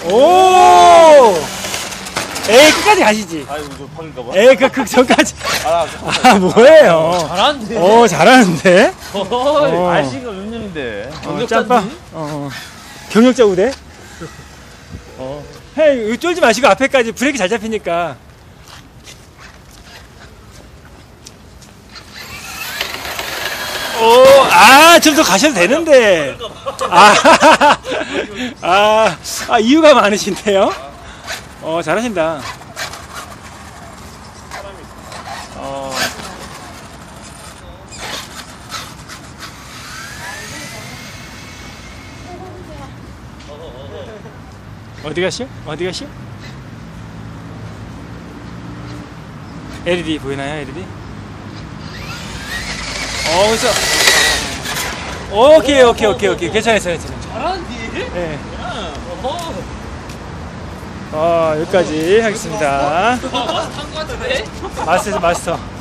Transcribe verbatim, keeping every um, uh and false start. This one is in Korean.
오! 에이, 끝까지 가시지. 아이고, 저 방인가봐. 에이, 그, 그 전까지. 아, 아, 뭐예요? 잘하는데. 오, 잘하는데? 어이, 어. 알씨가 몇 년인데. 어, 짬밥. 어, 경력자 우대? 어. 헤이, 쫄지 마시고 앞에까지 브레이크 잘 잡히니까. 오, 아, 좀 더 가셔도 되는데. 아, 아, 아, 이유가 많으신데요? 어, 잘하신다. 어. 어디 가시오? 어디 가시오? 엘이디 보이나요, 엘이디? 어, 그래서 오케이, 오케이, 오케이, 오케이. 괜찮아요, 괜찮아요. 잘하는데? 네. 어, 여기까지 하겠습니다. 탄거 같은데? 마스터, 마스터.